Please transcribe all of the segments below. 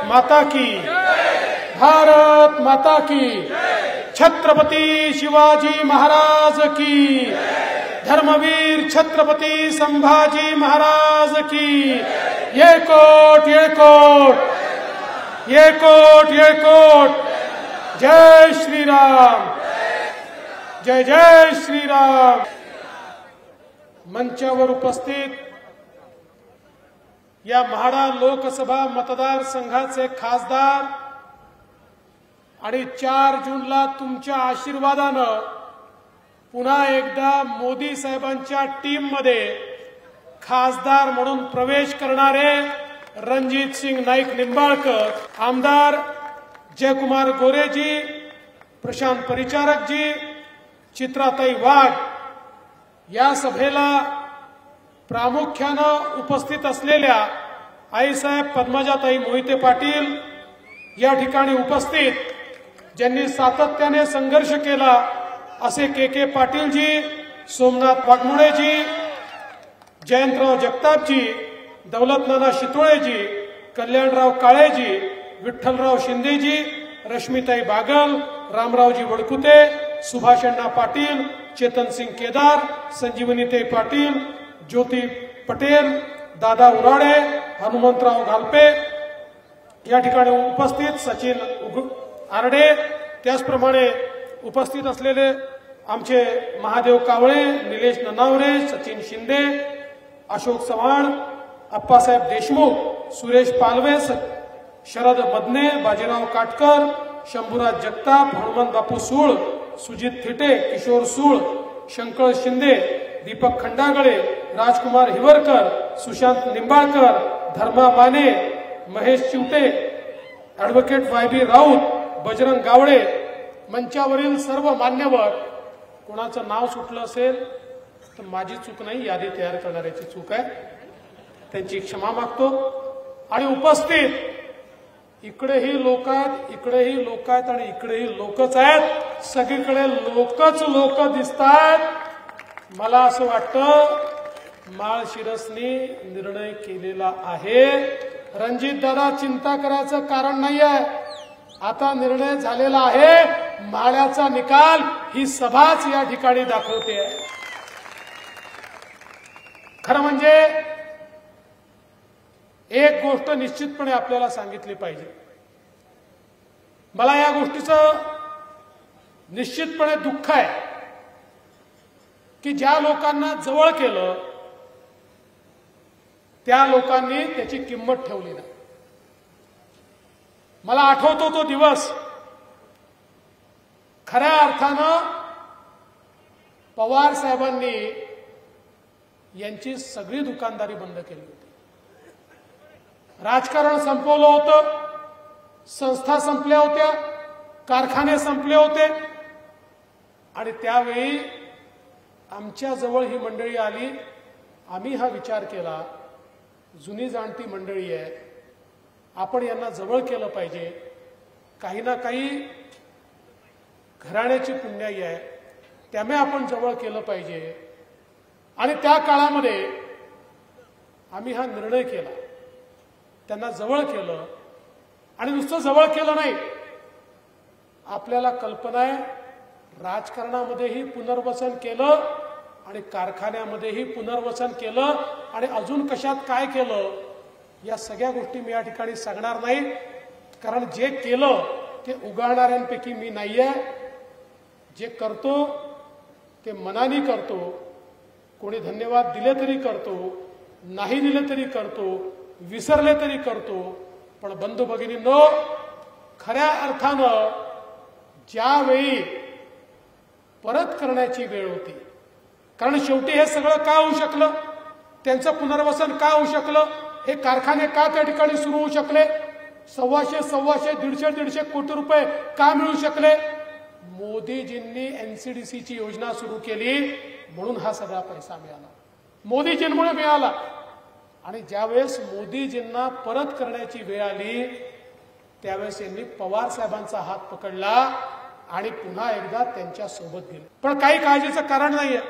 माता की, भारत माता की, छत्रपती शिवाजी महाराज की, धर्मवीर छत्रपती संभाजी महाराज की, येकोट येकोट, येकोट येकोट, जय श्रीराम, जय जय श्रीराम। मंचावर उपस्थित या म्हाडा लोकसभा मतदारसंघाचे खासदार आणि 4 जूनला तुमच्या आशीर्वादानं पुन्हा एकदा मोदी साहेबांच्या टीममध्ये खासदार म्हणून प्रवेश करणारे रणजित सिंग नाईक निंबाळकर, आमदार जयकुमार गोरेजी, प्रशांत परिचारकजी, चित्राताई वाघ, या सभेला प्रामुख्यानं उपस्थित असलेल्या आईसाहेब पद्मजाताई मोहिते पाटील, या ठिकाणी उपस्थित ज्यांनी सातत्याने संघर्ष केला असे के पाटीलजी, सोमनाथ वाघमोडेजी, जयंतराव जगतापजी, दौलतनाना शितोळेजी, कल्याणराव काळेजी, विठ्ठलराव शिंदेजी, रश्मीताई बागल, रामरावजी वडकुते, सुभाषअण्णा पाटील, चेतन सिंग केदार, संजीवनीताई पाटील, ज्योती पटेल, दादा उराडे, हनुमंतराव घालपे, या ठिकाणी उपस्थित सचिन आरडे, त्याचप्रमाणे उपस्थित असलेले आमचे महादेव कावळे, निलेश ननावरे, सचिन शिंदे, अशोक चव्हाण, अप्पासाहेब देशमुख, सुरेश पालवे, शरद मदने, बाजीराव काटकर, शंभूराज जगताप, हनुमंत बापू सूळ, सुजित थिटे, किशोर सूळ, शंकर शिंदे, दीपक खंडागळे, राजकुमार हिवरकर, सुशांत निंबाळकर, धर्मा माने, महेश चिवटे, ॲडव्होकेट वाय.बी. राऊत, बजरंग गावडे, मंचावरील सर्व मान्यवर, कोणाचं नाव सुटलं असेल तर माझी चूक नाही, यादी तयार करणाऱ्याची चूक आहे, त्यांची क्षमा मागतो। आणि उपस्थित इकडेही लोक आहेत, इकडेही लोक आहेत आणि इकडेही लोकच आहेत, सगळीकडे लोकच लोक दिसतात। मला असं वाटतं माळशिरसनी निर्णय केलेला आहे। रणजित दादा, चिंता करायचं कारण नाहीये, आता निर्णय झालेला आहे, माळ्याचा निकाल ही सभाच या ठिकाणी दाखवते। खरं म्हणजे एक गोष्ट निश्चितपणे आपल्याला सांगितली पाहिजे, मला या गोष्टीचं निश्चितपणे दुःख आहे की ज्या लोकांना जवळ केलं त्या लोकांनी त्याची किंमत ठेवली नाही। मला आठवतो तो दिवस, खऱ्या अर्थानं पवार साहेबांनी यांची सगळी दुकानदारी बंद केली होती, राजकारण संपवलं होतं, संस्था संपल्या होत्या, कारखाने संपले होते, आणि त्यावेळी आमच्या जवळ ही मंडळी आली। आम्ही हा विचार केला, जुनी जाणती मंडळी आहे, आपण यांना जवळ केलं पाहिजे, काही ना काही घराण्याची पुण्याई आहे, त्यामुळे आपण जवळ केलं पाहिजे। आणि त्या काळामध्ये आम्ही हा निर्णय केला, त्यांना जवळ केलं, आणि नुसतं जवळ केलं नाही, आपल्याला कल्पना आहे राजकारणामध्येही पुनर्वसन केलं आणि कारखान्यामध्येही पुनर्वसन केलं, आणि अजून कशात काय केलं या सगळ्या गोष्टी मी या ठिकाणी सांगणार नाही, कारण जे केलं ते उगाळणाऱ्यांपैकी मी नाहीये। जे करतो ते मनाने करतो, कोणी धन्यवाद दिले तरी करतो, नाही दिले तरी करतो, विसरले तरी करतो, पण बंधू भगिनींनो, खऱ्या अर्थानं ज्यावेळी परत करण्याची वेळ होती, कारण शेवटी हे सगळं का होऊ शकलं, त्यांचं पुनर्वसन का होऊ शकलं, हे कारखाने का त्या ठिकाणी सुरू होऊ शकले, 125, 150 कोटी रुपये का मिळू शकले, मोदीजींनी एनसीडीसीची योजना सुरू केली म्हणून हा सगळा पैसा मिळाला, मोदीजींमुळे मिळाला। आणि ज्यावेळेस मोदीजींना परत करण्याची वेळ आली त्यावेळेस यांनी पवार साहेबांचा हात पकडला आणि पुन्हा एकदा त्यांच्या सोबत गेले। पण काही काळजीचं कारण नाहीये,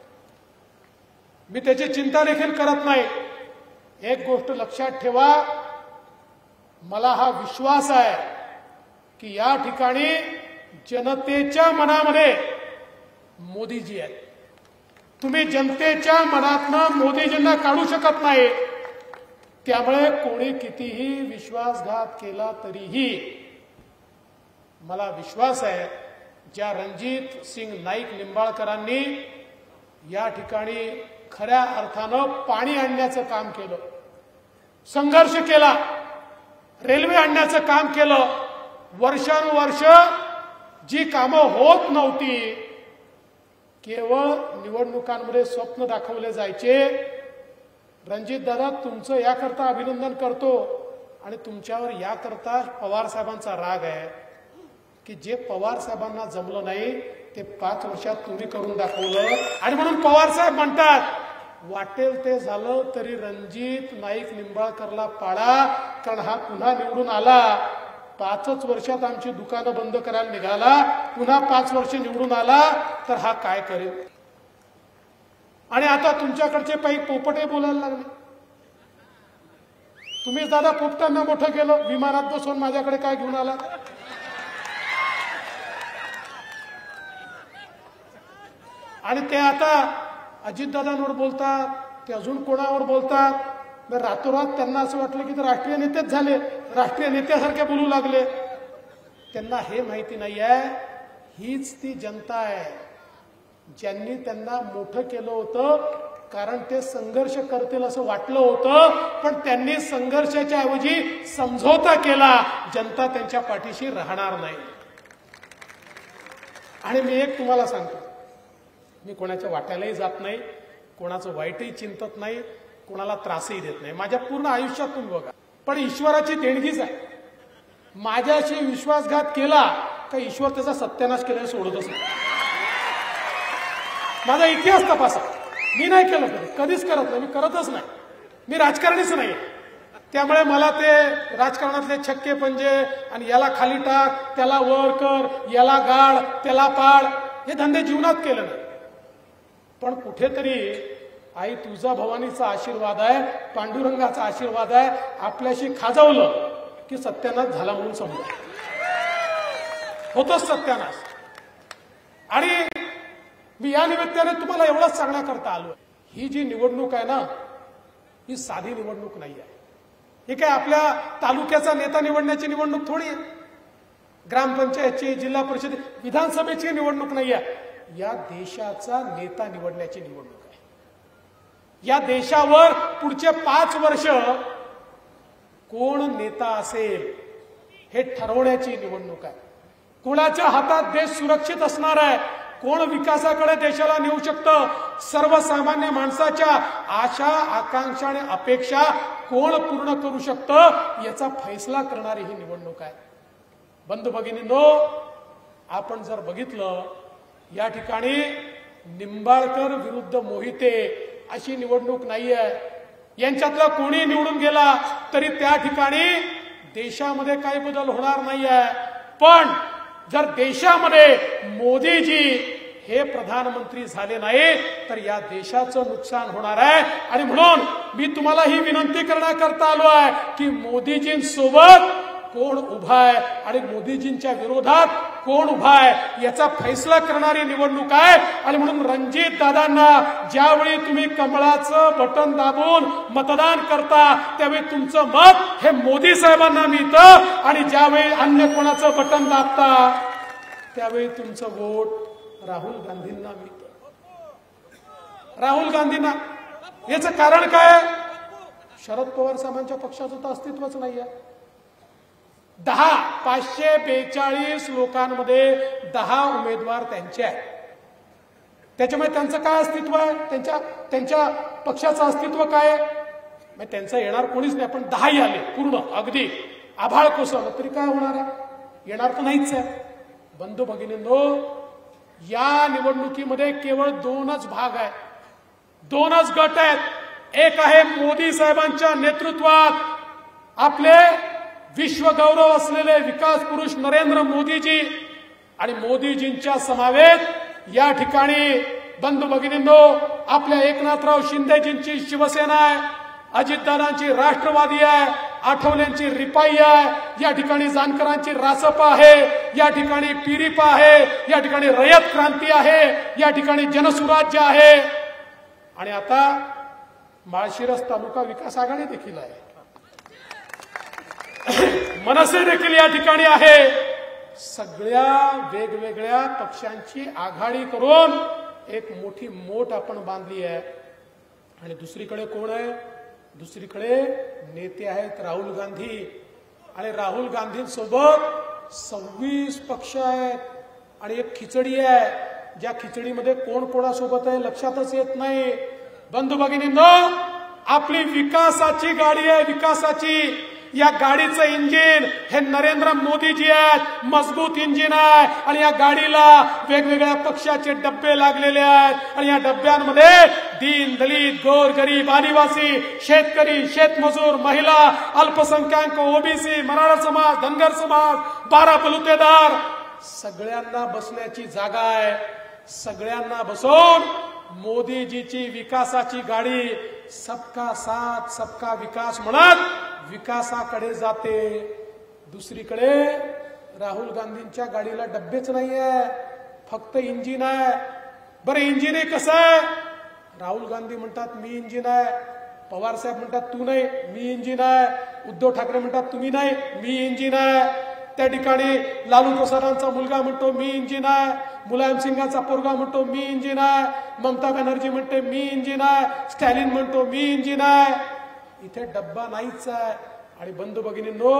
मी त्याची चिंता देखील करत नाही। एक गोष्ट लक्षात ठेवा, मला हा विश्वास आहे की या ठिकाणी जनतेच्या मनामध्ये मोदीजी आहेत. तुम्ही जनतेच्या मनातनं मोदीजींना काढू शकत नाही. त्यामुळे कोणी कितीही विश्वासघात केला तरीही मला विश्वास आहे ज्या रणजित सिंग नाईक निंबाळकरांनी या ठिकाणी खऱ्या अर्थानं पाणी आणण्याचं काम केलं, संघर्ष केला, रेल्वे आणण्याचं काम केलं, वर्षानुवर्ष जी कामं होत नव्हती, केवळ निवडणुकांमध्ये स्वप्न दाखवले जायचे. रणजित दादा, तुमचं याकरता अभिनंदन करतो आणि तुमच्यावर याकरता पवार साहेबांचा राग आहे की जे पवार साहेबांना जमलं नाही ते 5 वर्षात तुम्ही करून दाखवलं. आणि म्हणून पवार साहेब म्हणतात वाटेल ते झालं तरी रणजित नाईक निंबाळकरला पाडा, कारण हा पुन्हा निवडून आला. 5च वर्षात आमची दुकानं बंद करायला निघाला, पुन्हा 5 वर्ष निवडून आला तर हा काय करेल. आणि आता तुमच्याकडचे काही पोपटे बोलायला लागले. तुम्हीच दादा पोपटांना मोठं केलं, विमानात बसून माझ्याकडे काय घेऊन आला. आणि ते आता अजितदादांवर बोलतात, ते अजून कोणावर बोलतात. रातोरात त्यांना असं वाटलं की ते राष्ट्रीय नेतेच झाले, राष्ट्रीय नेत्यासारखे बोलू लागले. त्यांना हे माहिती नाही आहे हीच ती जनता आहे ज्यांनी त्यांना मोठं केलं होतं, कारण ते संघर्ष करतील असं वाटलं होतं, पण त्यांनी संघर्षाच्या ऐवजी समझोता केला. जनता त्यांच्या पाठीशी राहणार नाही. आणि मी एक तुम्हाला सांगतो, मी कोणाच्या वाट्यालाही जात नाही, कोणाचं वाईटही चिंतत नाही, कोणाला त्रासही देत नाही. माझ्या पूर्ण आयुष्यात तुम्ही बघा, पण ईश्वराची देणगीच आहे. माझ्याशी विश्वासघात केला का ईश्वर त्याचा सत्यानाश केल्याने सोडतच नाही. माझा इतिहास तपासा, मी नाही केलं कधीच करत नाही, मी करतच नाही. मी राजकारणीच नाही. त्यामुळे मला ते राजकारणातले छक्के पंजे आणि याला खाली टाक, त्याला वर कर, याला गाळ, त्याला पाड, हे धंदे जीवनात केले नाही. पण कुठेतरी आई तुळजाभवानीचा आशीर्वाद आहे, पांडुरंगाचा आशीर्वाद आहे, आपल्याशी खाजवलं की सत्यानाश झाला म्हणून समजा, होतच सत्यानाश. आणि मी या निमित्ताने तुम्हाला एवढंच सांगण्याकरता आलो, ही जी निवडणूक आहे ना, ही साधी निवडणूक नाही आहे. ही काय आपल्या तालुक्याचा नेता निवडण्याची निवडणूक थोडी आहे. ग्रामपंचायतची, जिल्हा परिषद, विधानसभेची निवडणूक नाही आहे. या देशाचा नेता निवडण्याची निवडणूक आहे. या देशावर पुढचे 5 वर्ष कोण नेता असेल हे ठरवण्याची निवडणूक आहे. कोणाच्या हातात देश सुरक्षित असणार आहे, कोण विकासाकडे देशाला नेऊ शकतं, सर्वसामान्य माणसाच्या आशा, आकांक्षा आणि अपेक्षा कोण पूर्ण करू शकतं, याचा फैसला करणारी ही निवडणूक आहे. बंधू भगिनींनो, आपण जर बघितलं, या ठिकाणी निंबाळकर विरुद्ध मोहिते अशी निवडणूक नाहीये. यांच्यातला कोणी निवडून गेला तरी त्या ठिकाणी देशामध्ये काही बदल होणार नाहीये. पण जर देशामध्ये मोदीजी हे प्रधानमंत्री झाले नाही तर या देशाचं नुकसान होणार आहे. आणि म्हणून मी तुम्हाला ही विनंती करण्याकरता आलो आहे की मोदीजींसोबत कोण उभा आहे आणि मोदीजींच्या विरोधात कोण उभा आहे याचा फैसला करणारी निवडणूक आहे. आणि म्हणून रणजित दादांना ज्यावेळी तुम्ही कमळाचं बटन दाबून मतदान करता त्यावेळी तुमचं मत हे मोदी साहेबांना मिळतं, आणि ज्यावेळी अन्य कोणाचं बटन दाबता त्यावेळी तुमचं वोट राहुल गांधींना मिळतं. राहुल गांधींना. याचं कारण काय? शरद पवार साहेबांच्या पक्षाचं तर अस्तित्वच नाहीये. 542 लोकांमध्ये 10 उमेदवार त्यांचे आहेत. त्याच्यामुळे त्यांचं काय अस्तित्व आहे? त्यांच्या पक्षाचं अस्तित्व काय आहे? त्यांचं येणार कोणीच नाही. पण 10 आले पूर्ण, अगदी आभाळ कोसळलं तरी काय होणार आहे? येणार तर नाहीच आहे. बंधू भगिनींनो, या निवडणुकीमध्ये केवळ 2च भाग आहेत, 2च गट आहेत. एक आहे मोदी साहेबांच्या नेतृत्वात आपले विश्वगौरव असलेले विकास पुरुष नरेंद्र मोदीजी, आणि मोदीजींच्या समवेत या ठिकाणी बंधू भगिनींनो आपल्या एकनाथराव शिंदेजींची शिवसेना आहे, अजितदादांची राष्ट्रवादी आहे, आठवल्यांची रिपाई आहे, या ठिकाणी जानकरांची रासप आहे, या ठिकाणी पिरिप आहे, या ठिकाणी रयत क्रांती आहे, या ठिकाणी जनसुराज्य आहे आणि आता माळशिरस तालुका विकास आघाडी देखील आहे, मनसे देखील या ठिकाणी आहे. सगळ्या वेगवेगळ्या पक्षांची आघाडी करून एक मोठी मोठ आपण बांधली आहे. आणि दुसरीकडे कोण आहे? दुसरीकडे नेते आहेत राहुल गांधी. आणि राहुल गांधींसोबत 26 पक्ष आहेत आणि एक खिचडी आहे, ज्या खिचडीमध्ये कोण कोणासोबत आहे लक्षातच येत नाही. बंधू भगिनींनो, आपली विकासाची गाडी आहे, विकासाची. या गाडीचं इंजिन हे नरेंद्र मोदीजी आहेत, मजबूत इंजिन आहे आणि या गाडीला वेगवेगळ्या पक्षाचे डब्बे लागलेले आहेत आणि या डब्यांमध्ये दीन दलित गोर गरीब आदिवासी शेतकरी शेतमजूर महिला अल्पसंख्याक ओबीसी मराठा समाज धनगर समाज 12 बलुतेदार सगळ्यांना बसण्याची जागा आहे. सगळ्यांना बसवून मोदीजीची विकासाची गाडी सबका साथ सबका विकास म्हणत विकासाकडे जाते. दुसरीकडे राहुल गांधींच्या गाडीला डब्बेच नाहीये, फक्त इंजिन आहे. बरं इंजिन आहे कसं आहे? राहुल गांधी म्हणतात मी इंजिन आहे, पवार साहेब म्हणतात तू नाही मी इंजिन आहे, उद्धव ठाकरे म्हणतात तुम्ही नाही मी इंजिन आहे, त्या ठिकाणी लालू प्रसादांचा मुलगा म्हणतो मी इंजिन आहे, मुलायम सिंगाचा पोरगा म्हणतो मी इंजिन आहे, ममता बॅनर्जी म्हणते मी इंजिन आहे, स्टॅलिन म्हणतो मी इंजिन आहे. इथे डब्बा नाहीच आहे. आणि बंधू भगिनींनो,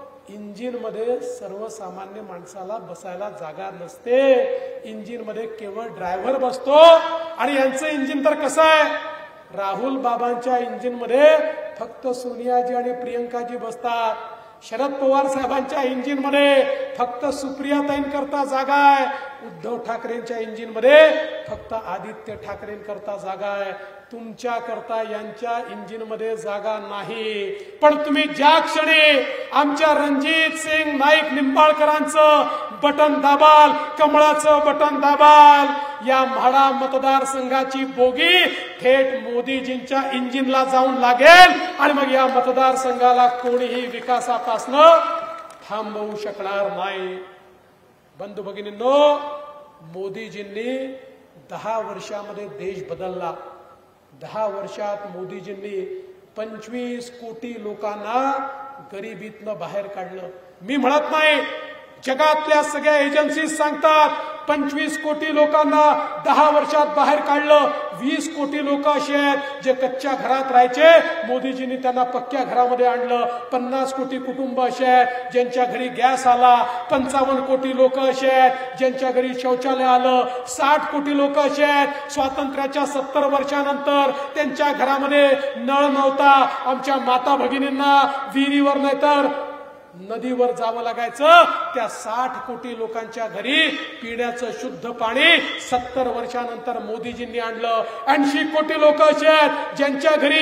इंजिन मध्ये सर्वसामान्य माणसाला बसायला जागा नसते. इंजिन मध्ये केवळ ड्रायव्हर बसतो. आणि यांचं इंजिन तर कसं आहे? राहुल बाबांच्या इंजिन मध्ये फक्त सोनियाजी आणि प्रियंकाजी बसतात. शरद पवार साहेबांच्या इंजिन मध्ये फक्त सुप्रियाताईंकरता जागा आहे. उद्धव ठाकरेंच्या इंजिन मध्ये फक्त आदित्य ठाकरेंकरता जागा आहे. तुमच्याकरता यांच्या इंजिन मध्ये जागा नाही. पण तुम्ही ज्या क्षणी आमच्या रणजित सिंग नाईक निंबाळकरांचं बटन दाबाल, कमळाचं बटन दाबाल, या म्हाडा मतदारसंघाची बोगी थेट मोदीजींच्या इंजिनला जाऊन लागेल आणि मग या मतदारसंघाला कोणीही विकासापासून थांबवू शकणार नाही. बंधू भगिनींनो, मोदीजींनी 10 वर्षामध्ये देश बदलला. 10 वर्षात मोदीजींनी 25 कोटी लोकांना गरिबीतनं बाहेर काढलं. मी म्हणत नाही, जगातल्या सगळ्या एजन्सीज सांगतात 25 कोटी लोकांना 10 वर्षात बाहेर काढलं. 20 कोटी लोक असे आहेत जे कच्च्या घरात राहायचे, मोदीजींनी त्यांना पक्क्या घरामध्ये आणलं. 50 कोटी कुटुंब असे आहेत ज्यांच्या घरी गॅस आला. 55 कोटी लोक असे आहेत ज्यांच्या घरी शौचालय आलं. 60 कोटी लोक असे आहेत स्वातंत्र्याच्या 70 वर्षानंतर त्यांच्या घरामध्ये नळ नव्हता. आमच्या माता भगिनींना विहिरीवर नाही तर नदीवर जावं लागायचं. त्या 60 कोटी लोकांच्या घरी पिण्याचं शुद्ध पाणी 70 वर्षानंतर मोदीजींनी आणलं. 80 कोटी लोक असे आहेत ज्यांच्या घरी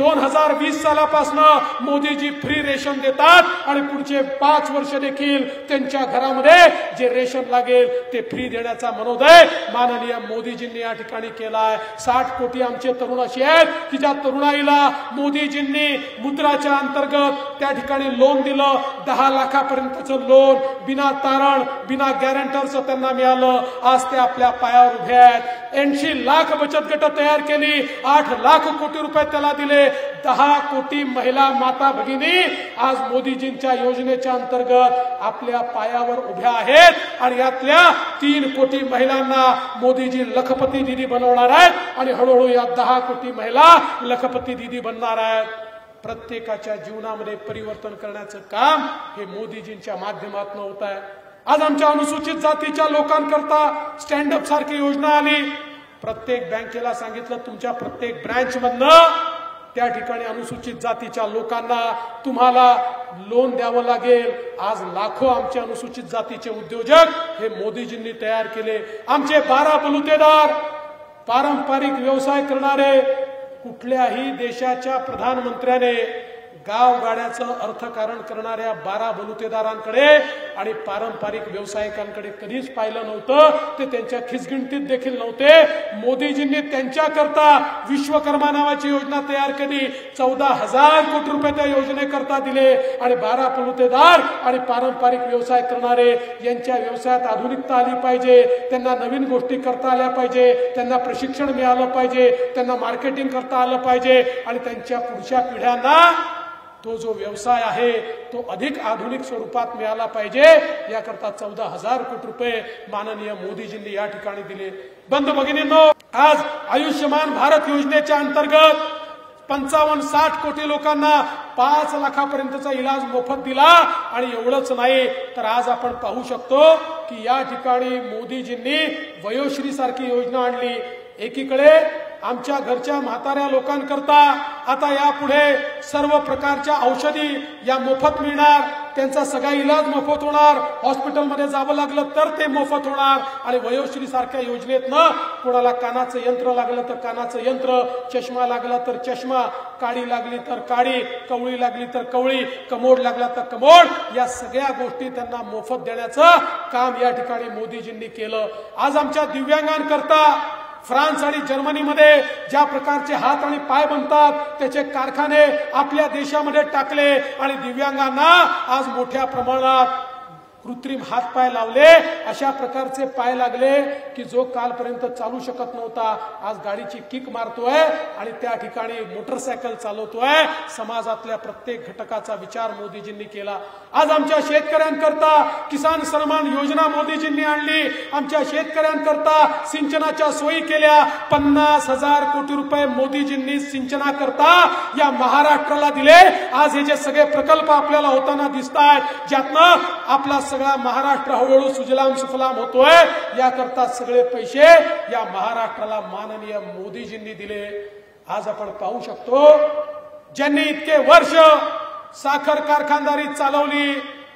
2020 सालापासून मोदीजी फ्री रेशन देतात आणि पुढचे 5 वर्ष देखील त्यांच्या घरामध्ये जे रेशन लागेल ते फ्री देण्याचा मनोदय माननीय मोदीजींनी या ठिकाणी केलाय. 60 कोटी आमचे तरुण असे आहेत की ज्या तरुणाईला मोदीजींनी मुद्राच्या अंतर्गत त्या ठिकाणी लोन दिलं. 10 लाखापर्यंतचं लोन बिना तारण बिना गॅरंटरचं त्यांना मिळालं. आज ते आपल्या पायावर उभे आहेत. 80 लाख बचत गट तयार केली. 8 लाख कोटी रुपये त्याला दिले. 10 कोटी महिला माता भगिनी आज मोदीजींच्या योजनेच्या अंतर्गत आपल्या पायावर उभ्या आहेत आणि यातल्या 3 कोटी महिलांना मोदीजी लखपती दीदी बनवणार आहेत आणि हळूहळू या 10 कोटी महिला लखपती दीदी बनणार आहेत. प्रत्येकाच्या जीवनामध्ये परिवर्तन करण्याचं काम हे मोदीजींच्या माध्यमातून होत आहे. आज आमच्या अनुसूचित जातीच्या लोकांकरता स्टँडअप सारखी योजना आली. प्रत्येक बँकेला सांगितलं तुमच्या प्रत्येक ब्रँच मधनं त्या ठिकाणी अनुसूचित जातीच्या लोकांना तुम्हाला लोन द्यावं लागेल. आज लाखो आमचे अनुसूचित जातीचे उद्योजक हे मोदीजींनी तयार केले. आमचे 12 बलुतेदार पारंपरिक व्यवसाय करणारे, कुठल्याही देशाच्या प्रधानमंत्र्याने गावगाड्याचं अर्थकारण करणाऱ्या 12 बलुतेदारांकडे आणि पारंपरिक व्यावसायिकांकडे कधीच पाहिलं नव्हतं. ते त्यांच्या खिचगिणतीत देखील नव्हते. मोदीजींनी त्यांच्याकरता विश्वकर्मा नावाची योजना तयार केली. 14,000 कोटी रुपये त्या योजनेकरता दिले आणि 12 बलुतेदार आणि पारंपरिक व्यवसाय करणारे यांच्या व्यवसायात आधुनिकता आली पाहिजे, त्यांना नवीन गोष्टी करता आल्या पाहिजे, त्यांना प्रशिक्षण मिळालं पाहिजे, त्यांना मार्केटिंग करता आलं पाहिजे आणि त्यांच्या पुढच्या पिढ्यांना तो जो व्यवसाय आहे तो अधिक आधुनिक स्वरूपात मिळाला पाहिजे. याकरता 14,000 कोटी रुपये माननीय मोदीजींनी या ठिकाणी दिले. बंधू भगिनींनो, आज आयुष्यमान भारत योजनेच्या अंतर्गत 55-60 कोटी लोकांना 5 लाखापर्यंतचा इलाज मोफत दिला. आणि एवढंच नाही तर आज आपण पाहू शकतो की या ठिकाणी मोदीजींनी वयोश्री सारखी योजना आणली. एकीकडे आमच्या घरच्या म्हाताऱ्या लोकांकरता आता यापुढे सर्व प्रकारच्या औषधी या मोफत मिळणार, त्यांचा सगळा इलाज मोफत होणार, हॉस्पिटलमध्ये जावं लागलं तर ते मोफत होणार. आणि वयोश्री सारख्या योजनेतनं कोणाला कानाचं यंत्र लागलं तर कानाचं यंत्र, चष्मा लागला तर चष्मा, काडी लागली तर काडी, कवळी लागली तर कवळी, कमोड लागला तर कमोड, या सगळ्या गोष्टी त्यांना मोफत देण्याचं काम या ठिकाणी मोदीजींनी केलं. आज आमच्या दिव्यांगांकरता फ्रान्स आणि जर्मनीमध्ये ज्या प्रकारचे हात आणि पाय बनतात त्याचे कारखाने आपल्या देशामध्ये टाकले आणि दिव्यांगांना आज मोठ्या प्रमाणात कृत्रिम हातपाय लावले. अशा प्रकारचे पाय लागले की जो कालपर्यंत चालू शकत नव्हता आज गाडीची किक मारतोय आणि त्या ठिकाणी मोटरसायकल चालवतोय. समाजातल्या प्रत्येक घटकाचा विचार मोदीजींनी केला. आज आमच्या शेतकऱ्यांकरता किसान सन्मान योजना मोदीजींनी आणली. आमच्या शेतकऱ्यांकरता सिंचनाच्या सोयी केल्या. 50,000 कोटी रुपये मोदीजींनी सिंचनाकरता या महाराष्ट्राला दिले. आज हे जे सगळे प्रकल्प आपल्याला होताना दिसत आहेत, ज्यातनं आपला सगळा महाराष्ट्र हळूहळू सुजलाम सुफलाम होतोय, याकरता सगळे पैसे या महाराष्ट्राला माननीय मोदीजींनी दिले. आज आपण पाहू शकतो ज्यांनी इतके वर्ष साखर कारखानदारी चालवली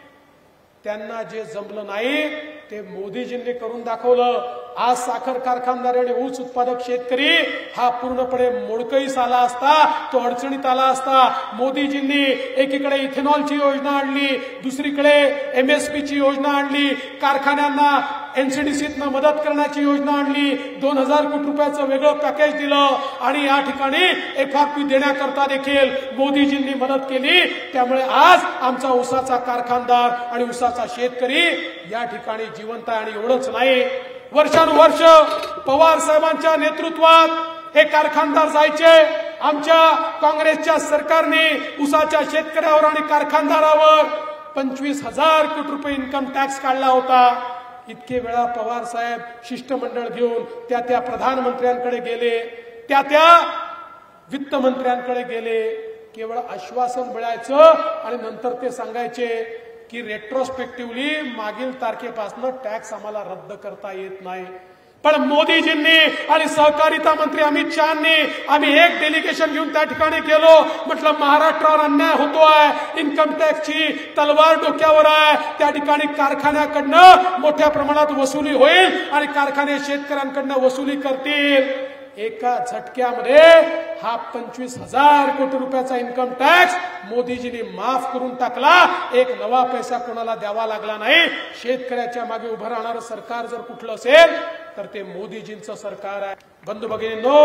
त्यांना जे जमलं नाही ते मोदीजींनी करून दाखवलं. आज साखर कारखानदार आणि ऊस उत्पादक शेतकरी हा पूर्णपणे मोडकळीस आला असता, तो अडचणीत आला असता. मोदीजींनी एकीकडे इथेनॉलची योजना आणली, दुसरीकडे MSPची योजना आणली, कारखान्यांना NCDCतनं मदत करण्याची योजना आणली, 2,000 कोटी रुपयाचं वेगळं पॅकेज दिलं आणि या ठिकाणी FRP देण्याकरता देखील मोदीजींनी मदत केली. त्यामुळे आज आमचा ऊसाचा कारखानदार आणि ऊसाचा शेतकरी या ठिकाणी जिवंत आहे. आणि एवढंच नाही, वर्षानुवर्ष पवार साहेबांच्या नेतृत्वात हे कारखानदार जायचे. आमच्या काँग्रेसच्या सरकारने ऊसाच्या शेतकऱ्यावर आणि कारखानदारावर 25,000 कोटी रुपये इन्कम टॅक्स काढला होता. इतके वेळा पवार साहेब शिष्टमंडळ घेऊन त्या प्रधानमंत्र्यांकडे गेले, त्या वित्तमंत्र्यांकडे गेले. केवळ आश्वासन मिळायचं आणि नंतर ते सांगायचे की रेट्रोस्पेक्टिव्हली मागील तारखेपासून टॅक्स आम्हाला रद्द करता येत नाही. पण मोदीजींनी आणि सहकारिता मंत्री अमित शहानी आम्ही एक डेलिगेशन घेऊन त्या ठिकाणी गेलो. म्हटलं महाराष्ट्रावर अन्याय होतोय, इन्कम टॅक्सची तलवार डोक्यावर आहे, त्या ठिकाणी कारखान्याकडनं मोठ्या प्रमाणात वसुली होईल आणि कारखाने शेतकऱ्यांकडनं वसुली करतील. एका झटक्यामध्ये हा 25,000 कोटी रुपयाचा इन्कम टॅक्स मोदीजींनी माफ करून टाकला. एक नवा पैसा कोणाला द्यावा लागला नाही. शेतकऱ्याच्या मागे उभं राहणारं सरकार जर कुठलं असेल तर ते मोदीजींचं सरकार आहे. बंधू भगिनींनो,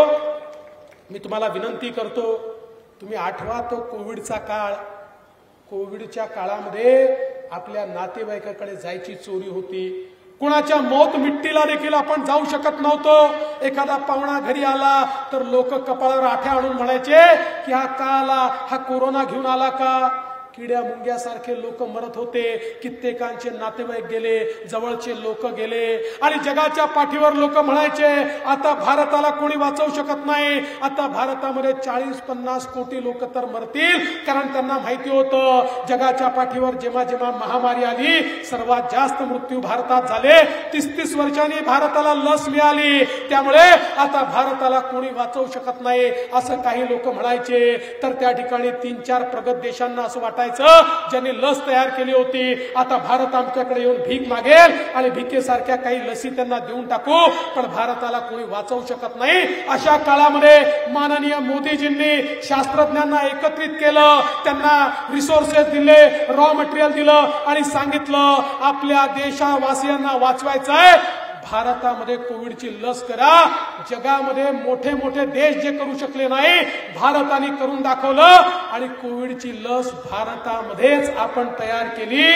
मी तुम्हाला विनंती करतो, तुम्ही आठवा तो कोविडचा काळ. कोविडच्या काळामध्ये आपल्या नातेवाईकाकडे जायची चोरी होती. कुणाच्या मौत मिट्टीला देखील आपण जाऊ शकत नव्हतो. एखादा पाहुणा घरी आला तर लोक कपाळावर आठ्या आणून म्हणायचे की हा का आला, हा कोरोना घेऊन आला का. किड्या मुंग्यासारखे लोक मरत होते. कित्येकांचे नातेवाईक गेले, जवळचे लोक गेले आणि जगाच्या पाठीवर लोक म्हणायचे आता भारताला कोणी वाचवू शकत नाही. आता भारतामध्ये 40-50 कोटी लोक तर मरतील. कारण त्यांना माहिती होतं जगाच्या पाठीवर जेव्हा जेव्हा महामारी आली सर्वात जास्त मृत्यू भारतात झाले. 30-30 वर्षांनी भारताला लस मिळाली. त्यामुळे आता भारताला कोणी वाचवू शकत नाही असं काही लोक म्हणायचे. तर त्या ठिकाणी 3-4 प्रगत देशांना असं वाटायचं करायचं, ज्यांनी लस तयार केली होती, आता भारत आमच्याकडे येऊन भीक मागेल आणि भिकेसारख्या काही लसी त्यांना देऊन टाकू, पण भारताला कोणी वाचवू शकत नाही. अशा काळामध्ये माननीय मोदीजींनी शास्त्रज्ञांना एकत्रित केलं, त्यांना रिसोर्सेस दिले, रॉ मटेरियल दिलं आणि सांगितलं आपल्या देशवासियांना वाचवायचं आहे, भारतामध्ये कोविडची लस करा. जगामध्ये मोठे मोठे देश जे करू शकले नाही, भारताने करून दाखवलं आणि कोविडची लस भारतामध्येच आपण तयार केली.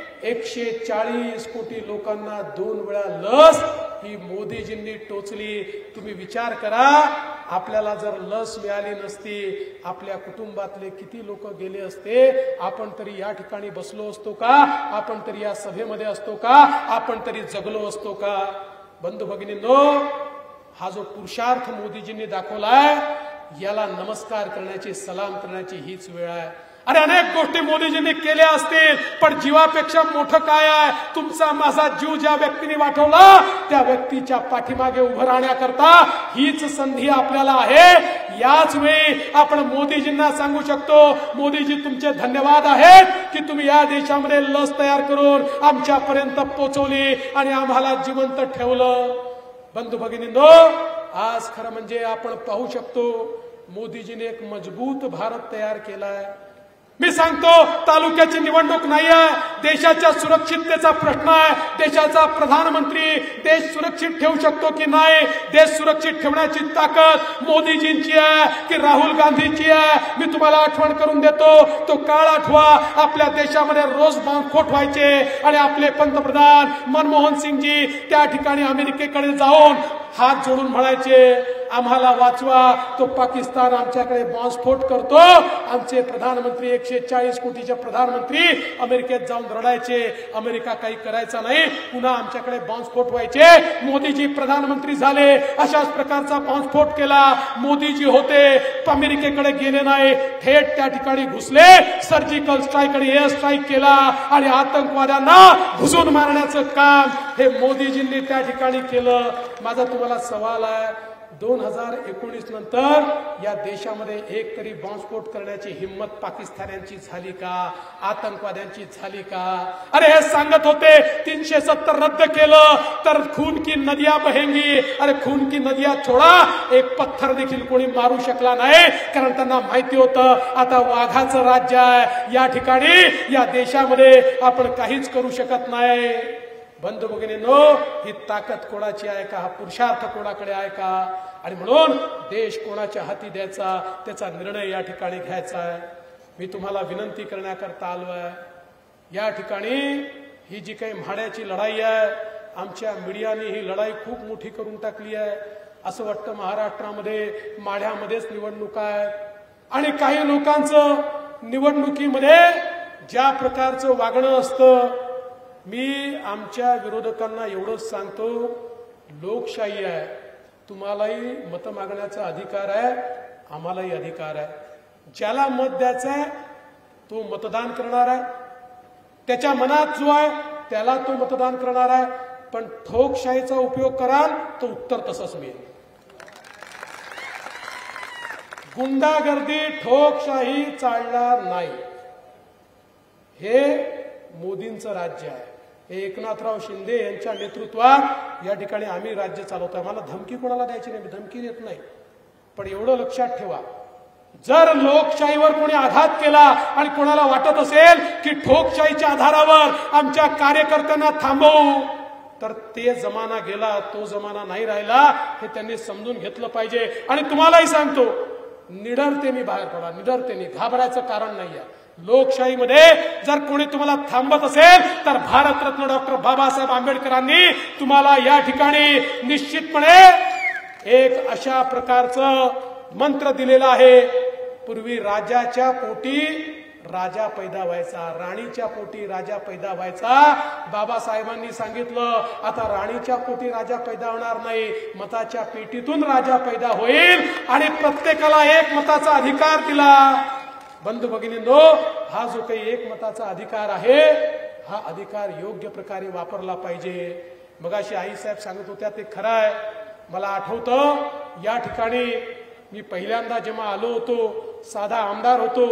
140 कोटी लोकांना 2 वेळा लस ही मोदीजींनी टोचली. तुम्ही विचार करा, आपल्याला जर लस मिळाली नसती, आपल्या कुटुंबातले किती लोक गेले असते? आपण तरी या ठिकाणी बसलो असतो का? आपण तरी या सभेमध्ये असतो का? आपण तरी जगलो असतो का? बंधू भगिनींनो, हा जो पुरुषार्थ मोदीजींनी दाखवलाय, याला नमस्कार करण्याची, सलाम करण्याची हीच वेळ आहे. अरे अनेक गोष्टी मोदीजींनी केल्या असतील, पण जीवापेक्षा मोठं काय आहे? तुमचा माझा जीव ज्या व्यक्तीने वाढवला, त्या व्यक्तीच्या पाठीमागे उभं राहण्याकरता हीच संधी आपल्याला आहे. याच वेळी आपण मोदीजींना सांगू शकतो, मोदीजी तुमचे धन्यवाद आहेत की तुम्ही या देशामध्ये लस तयार करून आमच्यापर्यंत पोहोचवली आणि आम्हाला जिवंत ठेवलं. बंधू भगिनींनो, आज खरं म्हणजे आपण पाहू शकतो मोदीजीने एक मजबूत भारत तयार केलाय. मी सांगतो, तालुक्याची निवडणूक नाही आहे, देशाच्या सुरक्षिततेचा प्रश्न आहे. देशाचा प्रधानमंत्री देश सुरक्षित ठेवू शकतो की नाही, देश सुरक्षित ठेवण्याची ताकद मोदीजींची आहे की राहुल गांधीची आहे? मी तुम्हाला आठवण करून देतो, तो काळ आठवा. आपल्या देशामध्ये रोज बॉम्बस्फोट व्हायचे आणि आपले पंतप्रधान मनमोहन सिंगजी त्या ठिकाणी अमेरिकेकडे जाऊन हात जोडून म्हणायचे, आम्हाला वाचवा, तो पाकिस्तान आमच्याकडे बॉम्बस्फोट करतो. आमचे प्रधानमंत्री 140 कोटीचे प्रधानमंत्री अमेरिकेत जाऊन रडायचे, अमेरिका काही करायचा नाही, पुन्हा आमच्याकडे बॉम्बस्फोट व्हायचे. मोदीजी प्रधानमंत्री झाले, अशाच प्रकारचा बॉम्बस्फोट केला. मोदीजी होते, अमेरिकेकडे गेले नाही, थेट त्या ठिकाणी घुसले, सर्जिकल स्ट्राईक आणि एअर स्ट्राईक केला आणि आतंकवाद्यांना घुसून मारण्याचं काम हे मोदीजींनी त्या ठिकाणी केलं. माझा तुम्हाला सवाल आहे, 2019 नंतर या देशामध्ये एक तरी बॉम्बस्फोट करण्याची हिम्मत पाकिस्तान्यांची झाली का? आतंकवाद्यांची झाली का? अरे हे सांगत होते 370 रद्द केलं तर खून की नदियां बहेंगी. अरे खून की नदियां छोडा, एक पत्थर देखील कोणी मारू शकला नाही, कारण त्यांना माहिती होतं आता वाघाचं राज्य आहे या ठिकाणी, या देशामध्ये आपण काहीच करू शकत नाही. बंधू भगिनींनो, ही ताकद कोणाची आहे का? हा पुरुषार्थ कोणाकडे आहे का? आणि म्हणून देश कोणाच्या हाती द्यायचा, त्याचा निर्णय या ठिकाणी घ्यायचा आहे. मी तुम्हाला विनंती करण्याकरता आलोय, या ठिकाणी ही जी काही म्हाड्याची लढाई आहे, आमच्या मीडियाने ही लढाई खूप मोठी करून टाकली आहे. असं वाटतं महाराष्ट्रामध्ये माढ्यामध्येच निवडणुका आहेत आणि काही लोकांचं निवडणुकीमध्ये ज्या प्रकारचं वागणं असतं. मी आमच्या विरोधकांना एवढंच सांगतो, लोकशाही आहे, तुम्हालाही मत मागण्याचा अधिकार आहे, आम्हालाही अधिकार आहे. ज्याला मत द्यायचं आहे तो मतदान करणार आहे, त्याच्या मनात जो आहे त्याला तो मतदान करणार आहे. पण ठोकशाहीचा उपयोग कराल तो उत्तर तसंच मिळेल. गुंडागर्दी, ठोकशाही चालणार नाही. हे मोदींचं राज्य आहे, हे एकनाथराव शिंदे यांच्या नेतृत्वात या ठिकाणी आम्ही राज्य चालवतोय. मला धमकी कोणाला द्यायची नाही, धमकी देत नाही, पण एवढं लक्षात ठेवा, जर लोकशाहीवर कोणी आघात केला आणि कोणाला वाटत असेल की ठोकशाहीच्या आधारावर आमच्या कार्यकर्त्यांना थांबवू, तर ते जमाना गेला, तो जमाना नाही राहिला, हे त्यांनी समजून घेतलं पाहिजे. आणि तुम्हालाही सांगतो, निडरतेने बाहेर पडा, निडरतेने, घाबरायचं कारण नाहीये. लोकशाहीमध्ये जर कोणी तुम्हाला थांबत असेल तर भारतरत्न डॉक्टर बाबासाहेब आंबेडकरांनी तुम्हाला या ठिकाणी निश्चितपणे एक अशा प्रकारचं मंत्र दिलेला आहे. पूर्वी राजाच्या पोटी राजा पैदा व्हायचा, राणीच्या पोटी राजा पैदा व्हायचा. बाबासाहेबांनी सांगितलं आता राणीच्या पोटी राजा पैदा होणार नाही, मताच्या पेटीतून राजा पैदा होईल आणि प्रत्येकाला एक मताचा अधिकार दिला. बंधू भगिनींनो, हा जो काही एक मताचा अधिकार आहे, हा अधिकार योग्य प्रकारे वापरला पाहिजे. मगाशी आई साहेब सांगत होत्या ते खरं आहे. मला आठवतं या ठिकाणी मी पहिल्यांदा जेव्हा आलो होतो, साधा आमदार होतो,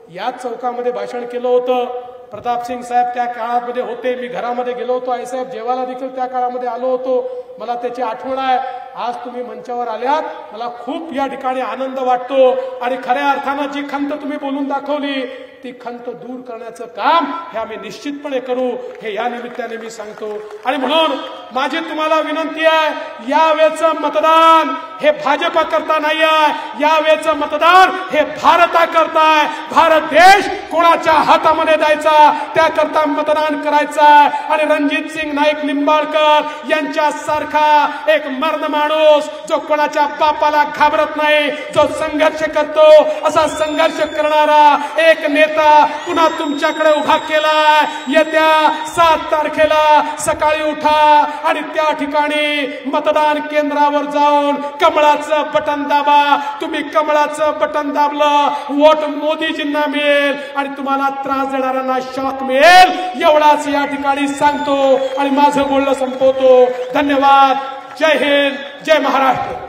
याच चौकामध्ये भाषण केलं होतं. प्रतापसिंग साहेब त्या काळामध्ये होते, मी घरामध्ये गेलो होतो, आई साहेब जेवायला देखील त्या काळामध्ये आलो होतो, मला त्याची आठवण आहे. आज तुम्ही मंचावर आल्यात, मला खूप या ठिकाणी आनंद वाटतो. आणि खऱ्या अर्थानं जी खंत तुम्ही बोलून दाखवली ती खंत दूर करण्याचं काम हे आम्ही निश्चितपणे करू, हे या निमित्ताने मी सांगतो. आणि म्हणून माझी तुम्हाला विनंती आहे, यावेळेचं मतदान हे भाजपा करता नाही आहे, यावेळेचं मतदान हे भारताकरता आहे. भारत देश कोणाच्या हातामध्ये द्यायचा त्याकरता मतदान करायचं आहे. आणि रणजित सिंग नाईक निंबाळकर यांच्यासारखा एक मर्द माणूस जो कोणाच्या बापाला घाबरत नाही, जो संघर्ष करतो, असा संघर्ष करणारा एक नेता पुन्हा तुमच्याकडे उभा केलाय. येत्या 7 तारखेला सकाळी उठा आणि त्या ठिकाणी मतदान केंद्रावर जाऊन कमळाचं बटन दाबा. तुम्ही कमळाचं बटन दाबलं, वोट मोदीजींना मिळेल आणि तुम्हाला त्रास देणाऱ्यांना शॉक मिळेल. एवढाच या ठिकाणी सांगतो आणि माझं बोलणं संपवतो. धन्यवाद. जय हिंद, जय महाराष्ट्र.